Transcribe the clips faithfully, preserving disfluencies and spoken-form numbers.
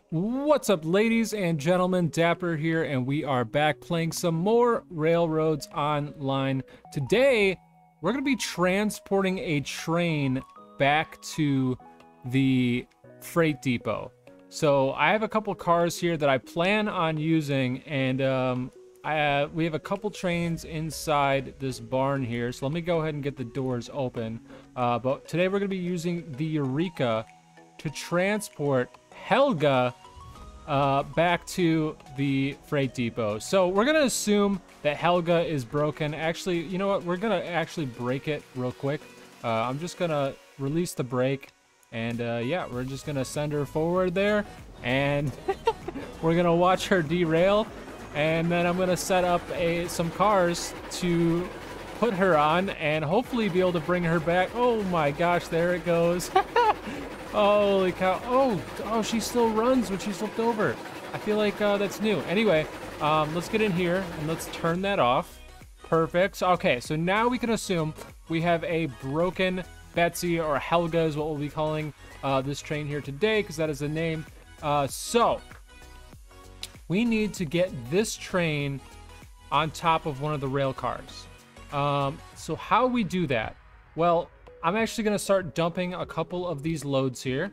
What's up, ladies and gentlemen? Dapper here, and we are back playing some more Railroads Online. Today, we're going to be transporting a train back to the freight depot. So I have a couple cars here that I plan on using, and um, I, uh, we have a couple trains inside this barn here. So let me go ahead and get the doors open. Uh, but today we're going to be using the Eureka to transport Helga uh, back to the freight depot. So we're gonna assume that Helga is broken. Actually, you know what? We're gonna actually break it real quick. Uh, I'm just gonna release the brake, and uh, yeah, we're just gonna send her forward there, and we're gonna watch her derail, and then I'm gonna set up a some cars to put her on, and hopefully be able to bring her back. Oh my gosh, there it goes. Holy cow. Oh, oh, she still runs when she's flipped over. I feel like uh, that's new. Anyway, um, let's get in here and let's turn that off. Perfect. Okay, so now we can assume we have a broken Betsy, or Helga is what we'll be calling uh, this train here today, because that is the name. Uh, so, we need to get this train on top of one of the rail cars. Um, so how we do that? Well, I'm actually going to start dumping a couple of these loads here.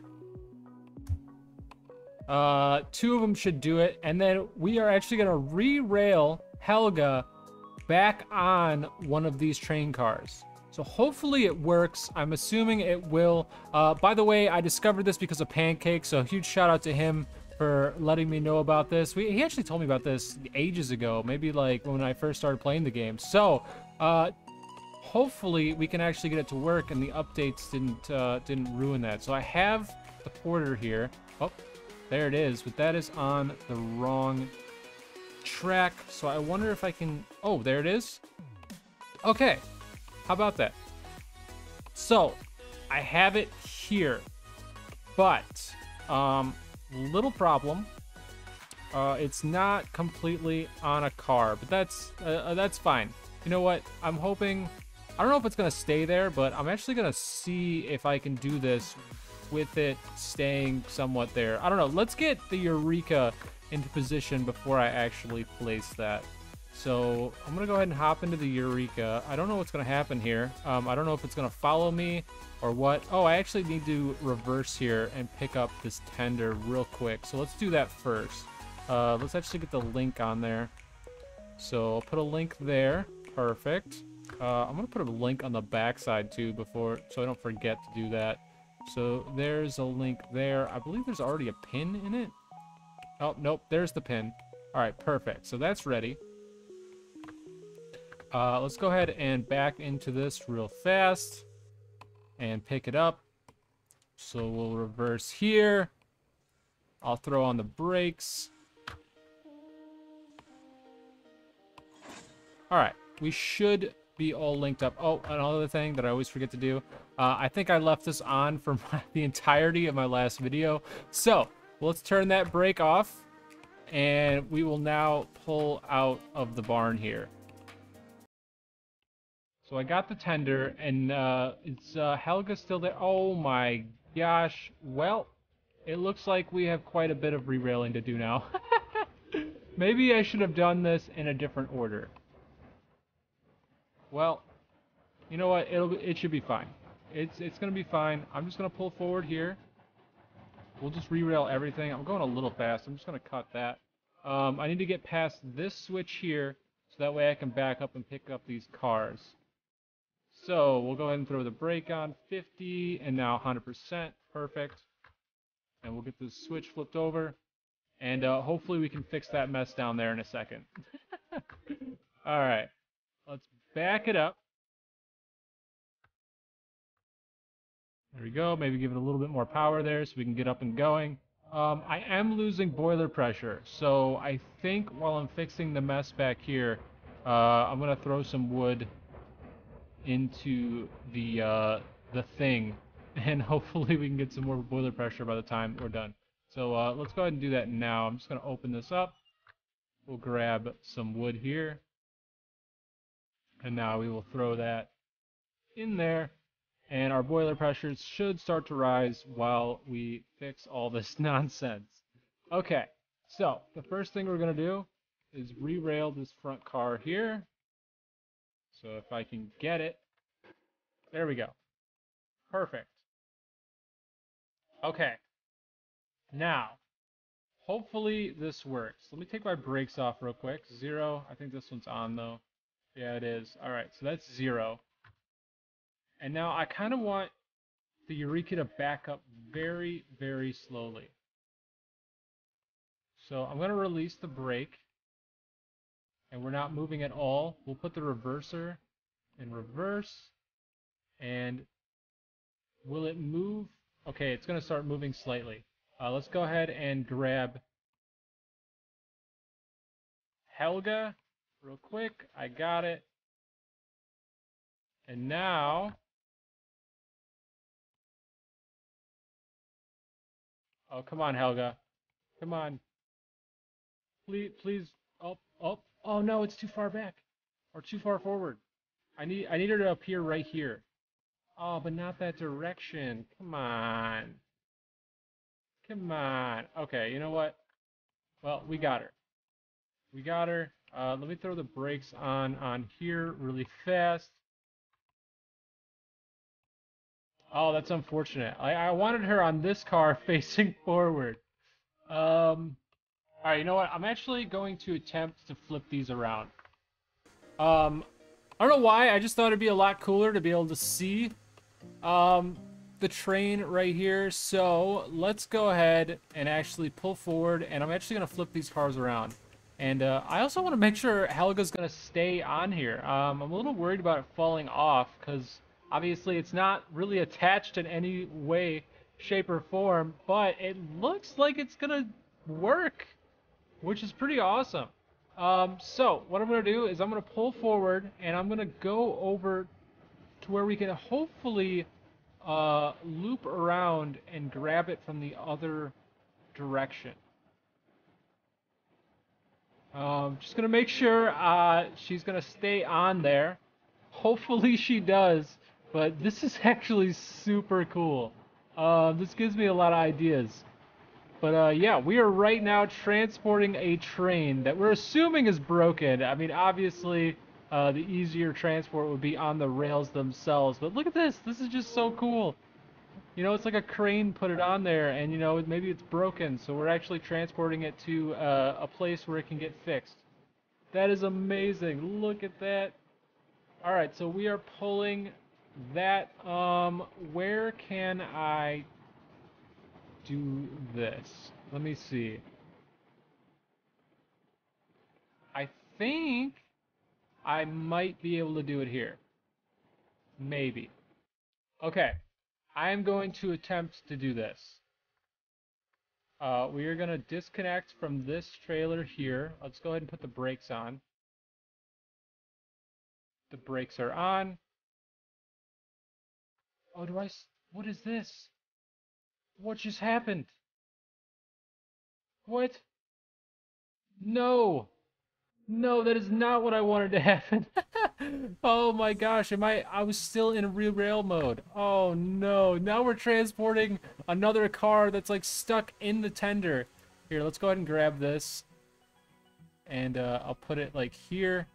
Uh, two of them should do it. And then we are actually going to re-rail Helga back on one of these train cars. So hopefully it works. I'm assuming it will. Uh, by the way, I discovered this because of Pancake, so a huge shout out to him for letting me know about this. We, he actually told me about this ages ago, maybe like when I first started playing the game. So, uh, hopefully we can actually get it to work, and the updates didn't uh, didn't ruin that. So I have the porter here. Oh, there it is, but that is on the wrong track. So I wonder if I can. Oh, there it is. Okay, how about that? So I have it here, but um, little problem. Uh, it's not completely on a car, but that's uh, that's fine. You know what? I'm hoping. I don't know if it's going to stay there, but I'm actually going to see if I can do this with it staying somewhat there. I don't know. Let's get the Eureka into position before I actually place that. So I'm going to go ahead and hop into the Eureka. I don't know what's going to happen here. Um, I don't know if it's going to follow me or what. Oh, I actually need to reverse here and pick up this tender real quick. So let's do that first. Uh, let's actually get the link on there. So I'll put a link there. Perfect. Uh, I'm gonna put a link on the backside too before, so I don't forget to do that. So there's a link there. I believe there's already a pin in it. Oh, nope, there's the pin. All right, perfect. So that's ready. Uh, let's go ahead and back into this real fast and pick it up. So we'll reverse here. I'll throw on the brakes. All right, we should be all linked up. Oh, another thing that I always forget to do. Uh, I think I left this on for my, the entirety of my last video. So let's turn that brake off, and we will now pull out of the barn here. So I got the tender, and uh, it's uh, Helga still there. Oh my gosh. Well, it looks like we have quite a bit of re-railing to do now. Maybe I should have done this in a different order. Well, you know what? It'll it should be fine. It's it's gonna be fine. I'm just gonna pull forward here. We'll just re-rail everything. I'm going a little fast. I'm just gonna cut that. Um, I need to get past this switch here, so that way I can back up and pick up these cars. So we'll go ahead and throw the brake on fifty, and now one hundred percent. Perfect. And we'll get this switch flipped over, and uh, hopefully we can fix that mess down there in a second. All right. Let's back it up. There we go. Maybe give it a little bit more power there so we can get up and going. Um, I am losing boiler pressure, so I think while I'm fixing the mess back here, uh, I'm gonna throw some wood into the uh, the thing, and hopefully we can get some more boiler pressure by the time we're done. So uh, let's go ahead and do that now. I'm just gonna open this up. We'll grab some wood here. And now we will throw that in there, and our boiler pressures should start to rise while we fix all this nonsense. Okay, so the first thing we're gonna do is re-rail this front car here. So if I can get it, there we go. Perfect. Okay, now, hopefully this works. Let me take my brakes off real quick. Zero, I think this one's on though. Yeah, it is. All right, so that's zero. And now I kind of want the Eureka to back up very, very slowly. So I'm going to release the brake, and we're not moving at all. We'll put the reverser in reverse, and will it move? Okay, it's going to start moving slightly. Uh, let's go ahead and grab Helga real quick. I got it. And now, oh, come on, Helga. Come on. Please, please. Oh, oh, oh no, it's too far back. Or too far forward. I need, I need her to appear right here. Oh, but not that direction. Come on. Come on. Okay, you know what? Well, we got her. We got her. Uh, let me throw the brakes on on here really fast. Oh, that's unfortunate. I, I wanted her on this car facing forward. Um, all right, you know what? I'm actually going to attempt to flip these around. Um, I don't know why. I just thought it'd be a lot cooler to be able to see um, the train right here. So let's go ahead and actually pull forward, and I'm actually going to flip these cars around. And uh, I also want to make sure Helga's going to stay on here. Um, I'm a little worried about it falling off because obviously it's not really attached in any way, shape, or form, but it looks like it's going to work, which is pretty awesome. Um, so what I'm going to do is I'm going to pull forward, and I'm going to go over to where we can hopefully uh, loop around and grab it from the other direction. Um, just gonna make sure uh, she's gonna stay on there. Hopefully she does, but this is actually super cool. Uh, this gives me a lot of ideas. But uh, yeah, we are right now transporting a train that we're assuming is broken. I mean, obviously, uh, the easier transport would be on the rails themselves. But look at this. This is just so cool. You know, it's like a crane put it on there, and you know, maybe it's broken, so we're actually transporting it to uh, a place where it can get fixed. That is amazing. Look at that. All right, so we are pulling that. Um, where can I do this? Let me see. I think I might be able to do it here. Maybe. Okay. I am going to attempt to do this. Uh, we are going to disconnect from this trailer here. Let's go ahead and put the brakes on. The brakes are on. Oh, do I... What is this? What just happened? What? No! No, that is not what I wanted to happen. Oh my gosh, am I... I was still in re-rail mode. Oh no, now we're transporting another car that's like stuck in the tender. Here, let's go ahead and grab this. And uh, I'll put it like here.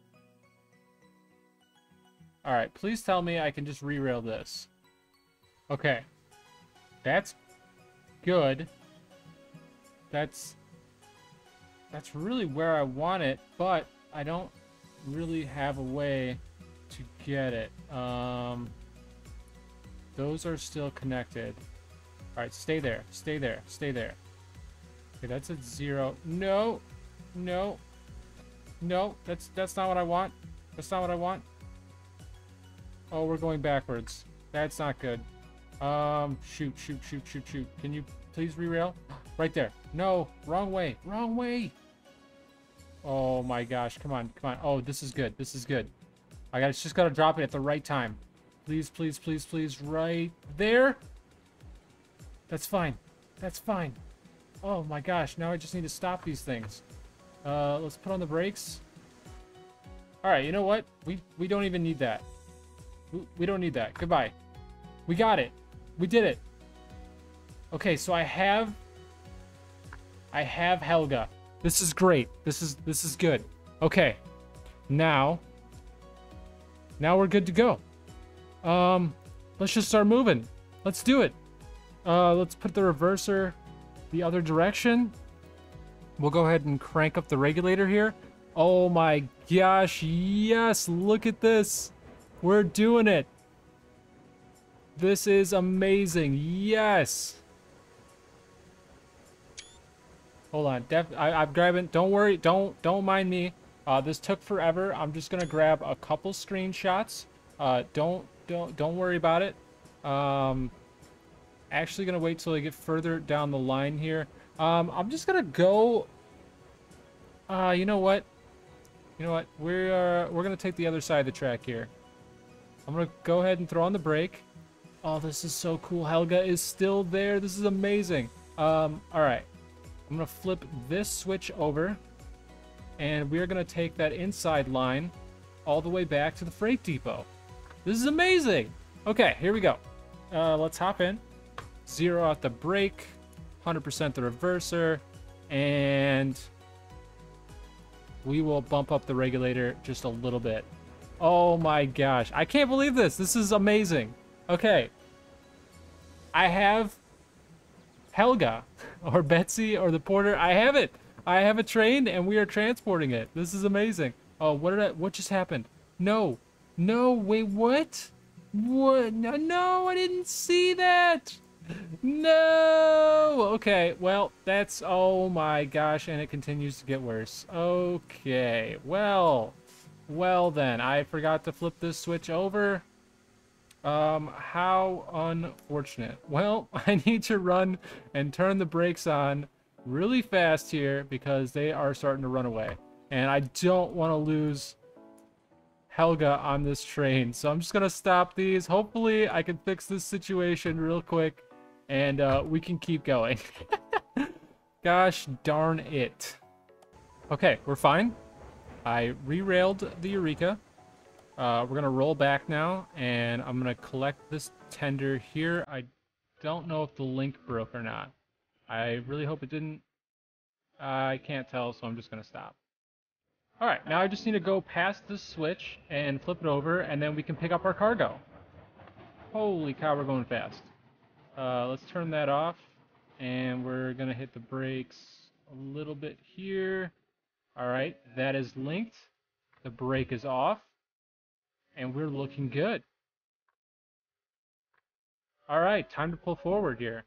Alright, please tell me I can just re-rail this. Okay. That's good. That's... That's really where I want it, but I don't really have a way to get it. Um, those are still connected. All right, stay there, stay there, stay there. Okay, that's at zero. No, no, no. That's that's not what I want. That's not what I want. Oh, we're going backwards. That's not good. Um, shoot, shoot, shoot, shoot, shoot. Can you please re-rail? Right there. No, wrong way, wrong way. Oh my gosh, come on, come on. Oh, this is good, this is good. I got just gotta drop it at the right time. Please, please, please, please, right there. That's fine, that's fine. Oh my gosh, now I just need to stop these things. Uh, let's put on the brakes. All right, you know what? We, we don't even need that. We, we don't need that, goodbye. We got it, we did it. Okay, so I have I have Helga. This is great. This is this is good. Okay. Now. Now we're good to go. Um, let's just start moving. Let's do it. Uh, let's put the reverser the other direction. We'll go ahead and crank up the regulator here. Oh my gosh, yes, look at this. We're doing it. This is amazing. Yes. Hold on. Def I, I'm grabbing. Don't worry. Don't don't mind me. Uh, this took forever. I'm just gonna grab a couple screenshots. Uh, don't don't don't worry about it. Um, actually gonna wait till I get further down the line here. Um, I'm just gonna go. Uh, you know what? You know what? We're uh, we're gonna take the other side of the track here. I'm gonna go ahead and throw on the brake. Oh, this is so cool. Helga is still there. This is amazing. Um, all right. I'm gonna flip this switch over, and we're gonna take that inside line all the way back to the freight depot. This is amazing. Okay, here we go. Uh, let's hop in. Zero out the brake, one hundred percent the reverser, and we will bump up the regulator just a little bit. Oh my gosh, I can't believe this. This is amazing. Okay, I have Helga, or Betsy, or the porter. I have it. I have a train, and we are transporting it. This is amazing. Oh, what did I? What just happened? No, no. Wait, what? What? No, no, I didn't see that. No. Okay. Well, that's. Oh my gosh, and it continues to get worse. Okay. Well, well then, I forgot to flip this switch over. Um, how unfortunate. Well, I need to run and turn the brakes on really fast here because they are starting to run away. And I don't want to lose Helga on this train. So I'm just going to stop these. Hopefully I can fix this situation real quick and uh, we can keep going. Gosh darn it. Okay, we're fine. I re-railed the Eureka. Uh, we're gonna roll back now, and I'm gonna collect this tender here. I don't know if the link broke or not. I really hope it didn't. Uh, I can't tell, so I'm just gonna stop. All right, now I just need to go past this switch and flip it over, and then we can pick up our cargo. Holy cow, we're going fast. Uh, let's turn that off, and we're gonna hit the brakes a little bit here. All right, that is linked. The brake is off. And we're looking good. All right, time to pull forward here.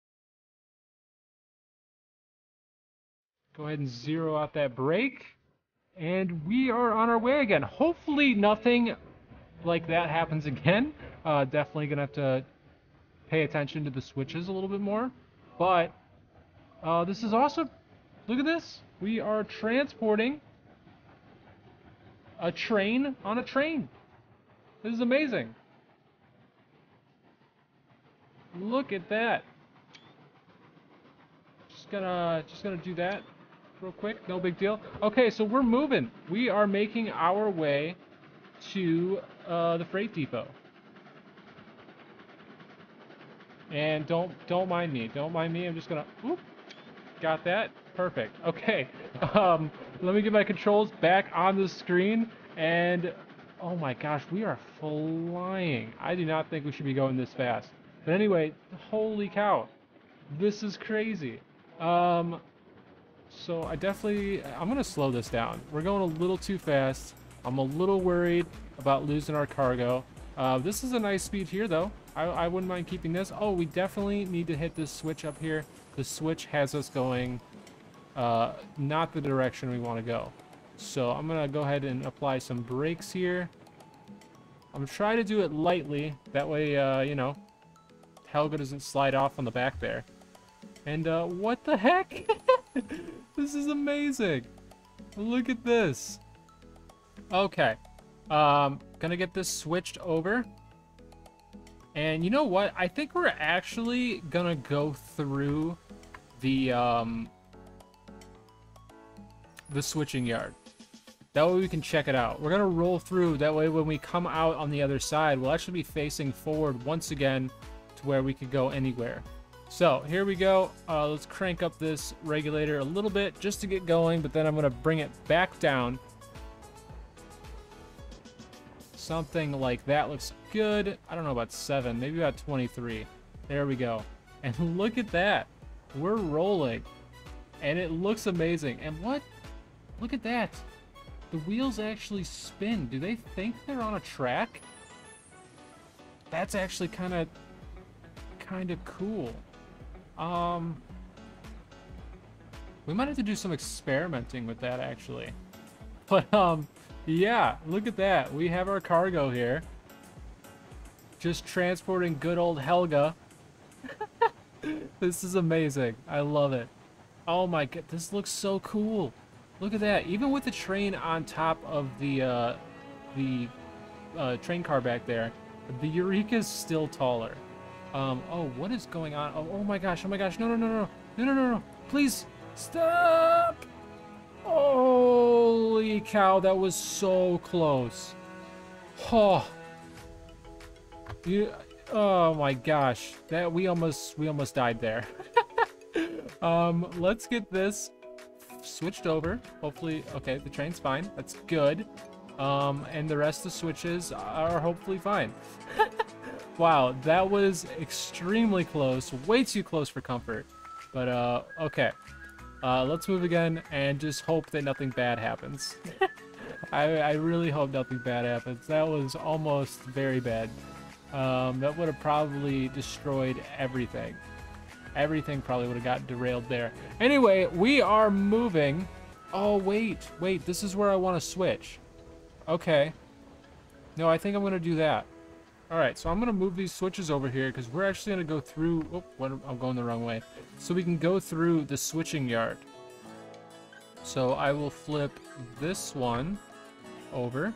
Go ahead and zero out that brake. And we are on our way again. Hopefully nothing like that happens again. Uh, definitely going to have to pay attention to the switches a little bit more. But uh, this is awesome. Look at this. We are transporting a train on a train. This is amazing. Look at that. Just gonna just gonna do that real quick. No big deal. Okay, so we're moving. We are making our way to uh, the freight depot. And don't don't mind me. Don't mind me. I'm just gonna. Oop, got that. Perfect. Okay. Um, let me get my controls back on the screen and. Oh my gosh, we are flying. I do not think we should be going this fast. But anyway, holy cow. This is crazy. Um, so I definitely, I'm going to slow this down. We're going a little too fast. I'm a little worried about losing our cargo. Uh, this is a nice speed here though. I, I wouldn't mind keeping this. Oh, we definitely need to hit this switch up here. The switch has us going uh, not the direction we want to go. So I'm going to go ahead and apply some brakes here. I'm trying to do it lightly. That way, uh, you know, Helga doesn't slide off on the back there. And uh, what the heck? This is amazing. Look at this. Okay. Um, gonna get this switched over. And you know what? I think we're actually gonna go through the, um, the switching yard. That way we can check it out. We're gonna roll through. That way when we come out on the other side, we'll actually be facing forward once again to where we could go anywhere. So here we go. Uh, let's crank up this regulator a little bit just to get going, but then I'm gonna bring it back down. Something like that looks good. I don't know about seven, maybe about twenty-three. There we go. And look at that. We're rolling. And it looks amazing. And what? Look at that. The wheels actually spin. Do they think they're on a track? That's actually kind of kind of cool. Um we might have to do some experimenting with that actually. But um yeah, look at that. We have our cargo here. Just transporting good old Helga. This is amazing. I love it. Oh my god, this looks so cool. Look at that. Even with the train on top of the uh, the uh, train car back there, the Eureka is still taller. Um, oh, what is going on? Oh, oh my gosh, oh my gosh. No, no, no, no. No, no, no, no. Please, stop. Holy cow, that was so close. Oh. You, oh my gosh. That we almost we almost died there. um, let's get this switched over. Hopefully, okay, the train's fine. That's good. Um, and the rest of the switches are hopefully fine. Wow, that was extremely close. Way too close for comfort. But, uh, okay. Uh, let's move again and just hope that nothing bad happens. I, I really hope nothing bad happens. That was almost very bad. Um, that would have probably destroyed everything. Everything probably would have got derailed there. Anyway, we are moving. Oh, wait, wait, this is where I want to switch. Okay. No, I think I'm going to do that. All right, so I'm going to move these switches over here because we're actually going to go through... Oh, what, I'm going the wrong way. So we can go through the switching yard. So I will flip this one over.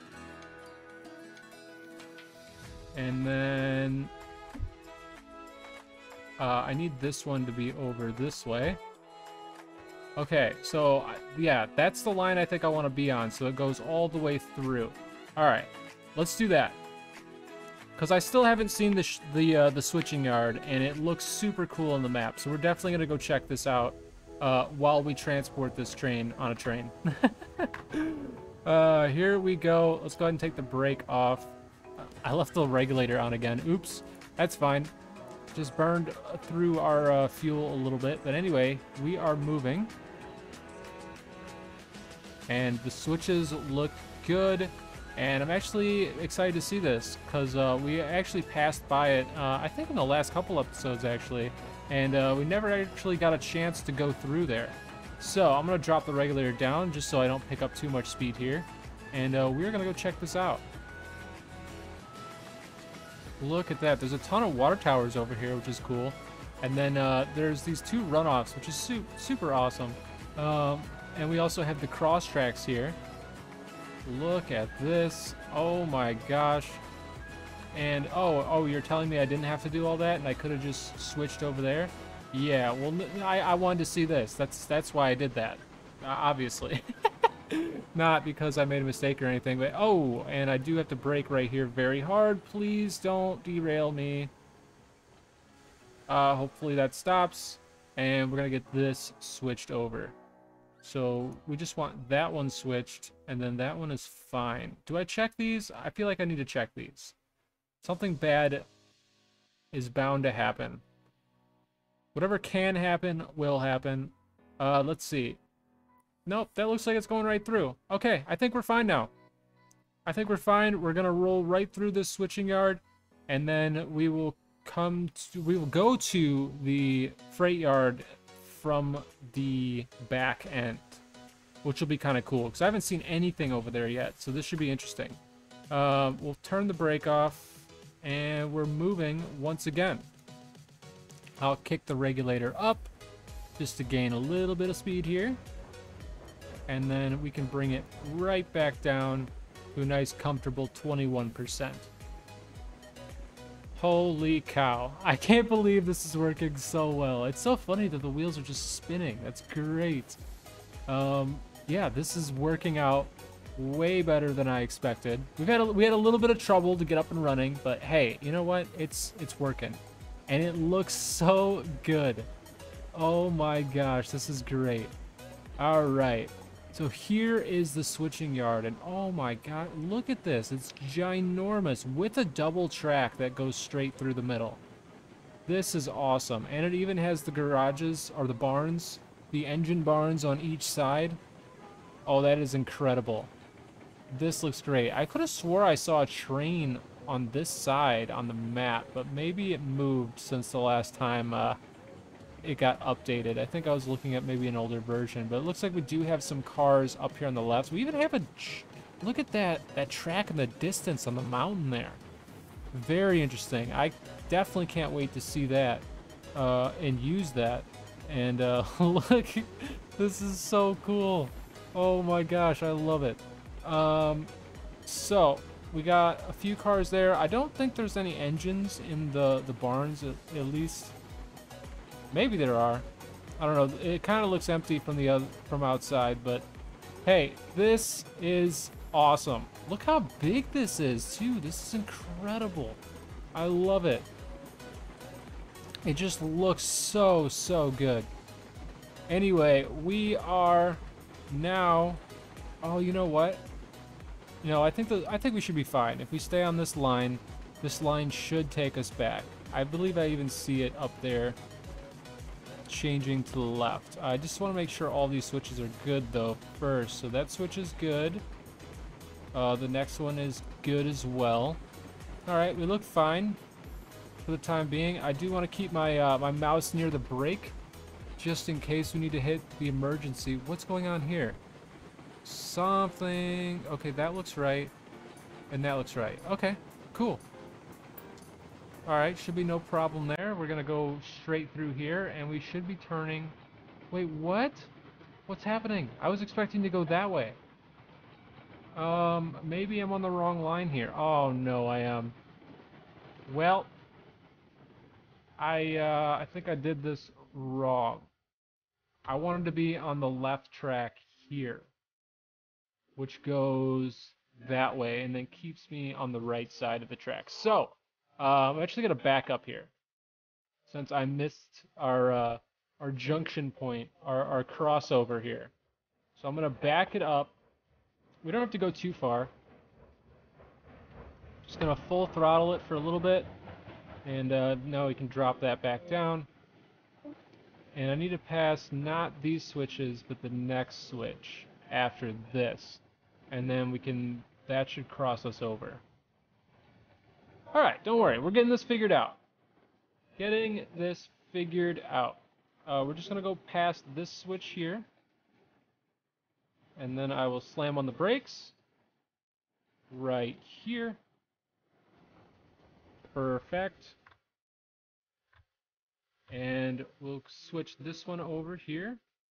And then... Uh, I need this one to be over this way. Okay, so yeah, that's the line I think I want to be on. So it goes all the way through. All right, let's do that. Because I still haven't seen the sh the uh, the switching yard, and it looks super cool on the map. So we're definitely gonna go check this out uh, while we transport this train on a train. uh, here we go. Let's go ahead and take the brake off. I left the regulator on again. Oops, that's fine. Just burned through our uh, fuel a little bit. But anyway, we are moving. And the switches look good. And I'm actually excited to see this because uh, we actually passed by it, uh, I think in the last couple episodes actually. And uh, we never actually got a chance to go through there. So I'm going to drop the regulator down just so I don't pick up too much speed here. And uh, we're going to go check this out. Look at that. There's a ton of water towers over here, which is cool. And then uh, there's these two runoffs, which is su super awesome. Um, and we also have the cross tracks here. Look at this. Oh my gosh. And oh, oh, you're telling me I didn't have to do all that and I could have just switched over there? Yeah, well, I, I wanted to see this. That's, that's why I did that. Uh, obviously. Not because I made a mistake or anything, but oh, and I do have to brake right here very hard. Please don't derail me. Uh, hopefully that stops, and we're gonna get this switched over. So we just want that one switched, and then that one is fine. Do I check these? I feel like I need to check these. Something bad is bound to happen. Whatever can happen will happen. Uh, let's see. Nope, that looks like it's going right through. Okay, I think we're fine now. I think we're fine. We're gonna roll right through this switching yard, and then we will come to, we will go to the freight yard from the back end, which will be kind of cool because I haven't seen anything over there yet, so this should be interesting. Uh, we'll turn the brake off, and we're moving once again. I'll kick the regulator up just to gain a little bit of speed here. And then we can bring it right back down to a nice comfortable twenty-one percent. Holy cow. I can't believe this is working so well. It's so funny that the wheels are just spinning. That's great. Um, yeah, this is working out way better than I expected. We've had a, we had a little bit of trouble to get up and running, but hey, you know what? It's it's working. and it looks so good. Oh my gosh, this is great. All right, so here is the switching yard, and oh my god, look at this. It's ginormous with a double track that goes straight through the middle. This is awesome, and it even has the garages, or the barns, the engine barns on each side. Oh, that is incredible. This looks great. I could have swore I saw a train on this side on the map, but maybe it moved since the last time uh, it got updated. I think I was looking at maybe an older version, but it looks like we do have some cars up here on the left. We even have a... Look at that, that track in the distance on the mountain there. Very interesting. I definitely can't wait to see that uh, and use that. And uh, look, this is so cool. Oh my gosh, I love it. Um, so we got a few cars there. I don't think there's any engines in the the barns, at, at least. Maybe there are. I don't know. It kind of looks empty from the other, from outside, but hey, this is awesome. Look how big this is too. This is incredible. I love it. It just looks so so good. Anyway, we are now. Oh, you know what? You know, I think that I think we should be fine. If we stay on this line, this line should take us back. I believe I even see it up there, changing to the left. I just want to make sure all these switches are good though first. So that switch is good. Uh, the next one is good as well. All right, we look fine for the time being. I do want to keep my uh, my mouse near the brake, just in case we need to hit the emergency. What's going on here? Something. Okay, that looks right. And that looks right. Okay, cool. Alright, should be no problem there. We're gonna go straight through here, and we should be turning... Wait, what? What's happening? I was expecting to go that way. Um, maybe I'm on the wrong line here. Oh, no, I am. Well, I, uh, I think I did this wrong. I wanted to be on the left track here, which goes that way and then keeps me on the right side of the track. So, uh, I'm actually going to back up here since I missed our uh, our junction point, our, our crossover here. So I'm going to back it up. We don't have to go too far. Just going to full throttle it for a little bit, and uh, now we can drop that back down. And I need to pass not these switches, but the next switch after this. And then we can, that should cross us over. Alright, don't worry, we're getting this figured out. Getting this figured out. Uh, we're just going to go past this switch here. And then I will slam on the brakes. Right here. Perfect. And we'll switch this one over here.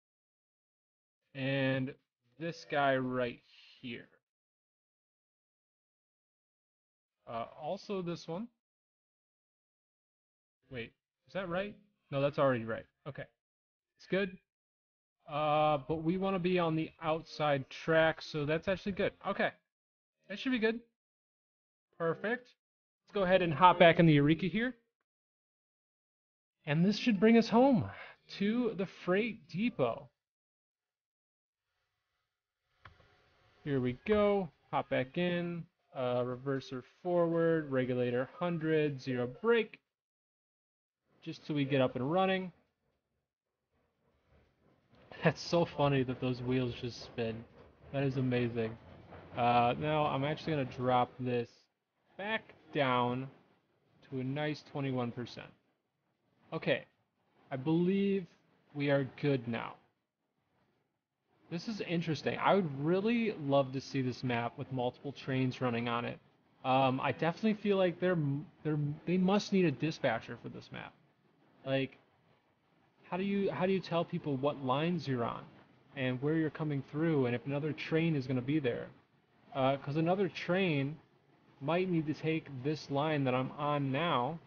And this guy right here. Uh, also this one. Wait, is that right? No, that's already right. Okay. It's good. Uh, but we want to be on the outside track, so that's actually good. Okay. That should be good. Perfect. Let's go ahead and hop back in the Eureka here. And this should bring us home to the freight depot. Here we go. Hop back in. Uh, reverser forward. Regulator one hundred. Zero brake. Just till we get up and running. That's so funny that those wheels just spin. That is amazing. Uh, now I'm actually going to drop this back down to a nice twenty-one percent. Okay, I believe we are good now. This is interesting. I would really love to see this map with multiple trains running on it. Um, I definitely feel like they're, they're, they must need a dispatcher for this map. Like, how do you how do you tell people what lines you're on and where you're coming through and if another train is going to be there? Because uh, another train might need to take this line that I'm on now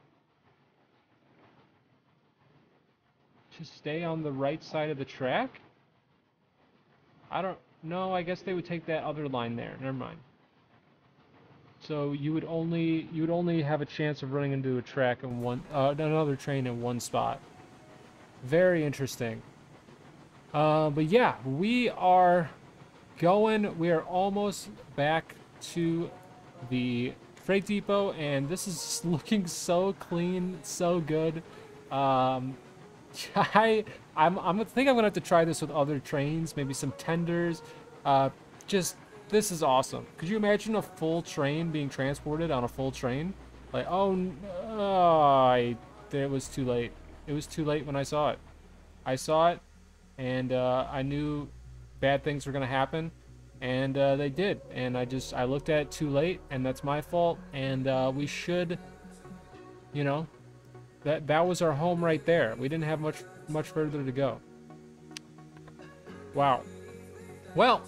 to stay on the right side of the track? I don't know. I guess they would take that other line there. Never mind. So you would only you would only have a chance of running into a track in one uh, another train in one spot. Very interesting. Uh, but yeah, we are going. We are almost back to the freight depot, and this is looking so clean, so good. Um, I I'm I'm think I'm gonna have to try this with other trains, maybe some tenders. Uh, just this is awesome. Could you imagine a full train being transported on a full train? Like, oh, oh I, it was too late. It was too late when I saw it. I saw it, and uh, I knew bad things were gonna happen, and uh, they did. And I just I looked at it too late, and that's my fault. And uh, we should, you know, that that was our home right there. We didn't have much much further to go. Wow. Well.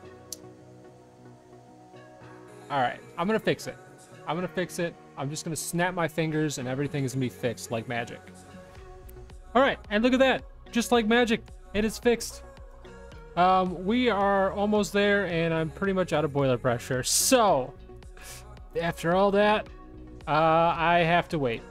All right, I'm gonna fix it. I'm gonna fix it. I'm just gonna snap my fingers and everything is gonna be fixed like magic. All right, and look at that. Just like magic, it is fixed. Um, we are almost there, and I'm pretty much out of boiler pressure. So, after all that, uh, I have to wait.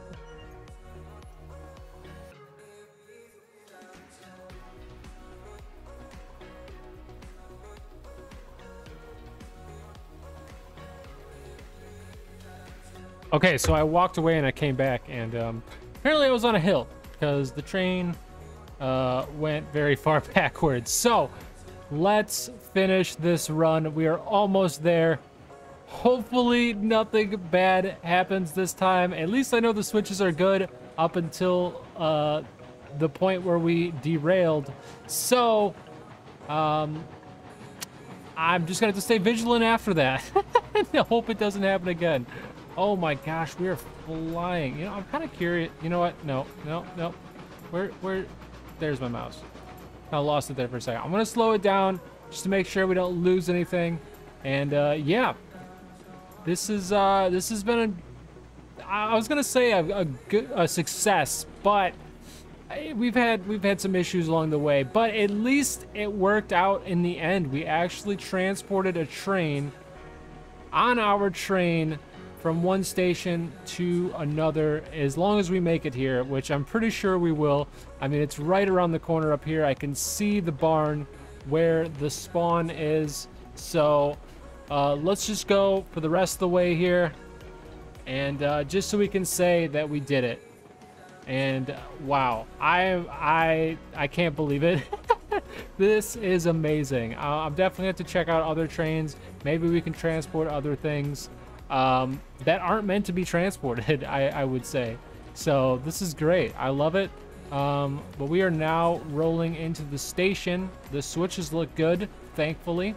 Okay, so I walked away and I came back, and um, apparently I was on a hill because the train uh, went very far backwards. So let's finish this run. We are almost there. Hopefully nothing bad happens this time. At least I know the switches are good up until uh, the point where we derailed. So um, I'm just going to have to stay vigilant after that. I hope it doesn't happen again. Oh my gosh, we are flying. You know, I'm kind of curious. You know what? No, no, no. Where, where? There's my mouse. I lost it there for a second. I'm gonna slow it down just to make sure we don't lose anything. And uh, yeah, this is uh, this has been a. I was gonna say a, a good a success, but we've had we've had some issues along the way. But at least it worked out in the end. We actually transported a train on our train from one station to another, as long as we make it here, which I'm pretty sure we will. I mean, it's right around the corner up here. I can see the barn where the spawn is. So uh, let's just go for the rest of the way here, and uh, just so we can say that we did it. And uh, wow, I I I can't believe it. This is amazing. Uh, I'm definitely have to check out other trains. Maybe we can transport other things um that aren't meant to be transported. I, I would say. So this is great. I love it. Um but we are now rolling into the station. The switches look good, thankfully,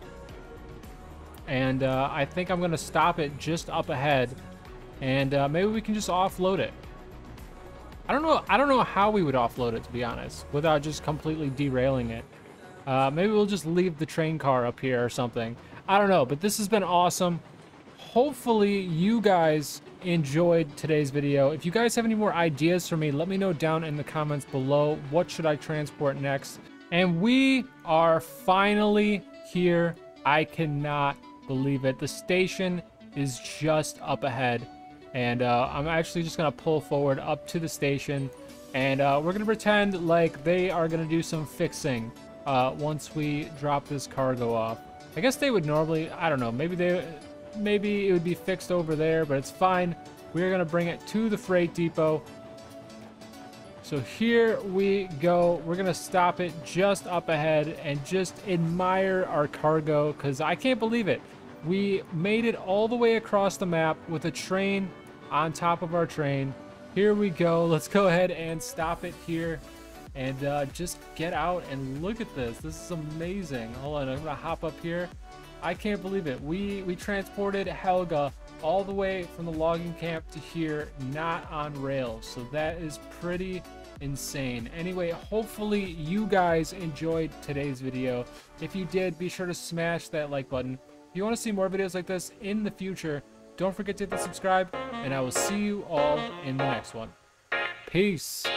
and uh I think I'm gonna stop it just up ahead, and uh maybe we can just offload it. I don't know I don't know how we would offload it, to be honest, without just completely derailing it. Uh maybe we'll just leave the train car up here or something. I don't know, but this has been awesome. Hopefully you guys enjoyed today's video. If you guys have any more ideas for me, let me know down in the comments below. What should I transport next? And we are finally here. I cannot believe it. The station is just up ahead, and uh, I'm actually just gonna pull forward up to the station, and uh, we're gonna pretend like they are gonna do some fixing uh, once we drop this cargo off. I guess they would normally, I don't know, maybe they Maybe it would be fixed over there, but it's fine. We're gonna bring it to the freight depot. So here we go. We're gonna stop it just up ahead and just admire our cargo, because I can't believe it. We made it all the way across the map with a train on top of our train. Here we go. Let's go ahead and stop it here and uh, just get out and look at this. This is amazing. Hold on, I'm gonna hop up here. I can't believe it. We we transported Helga all the way from the logging camp to here, not on rails. So that is pretty insane. Anyway, hopefully you guys enjoyed today's video. If you did, be sure to smash that like button. If you want to see more videos like this in the future, don't forget to hit the subscribe, and I will see you all in the next one. Peace.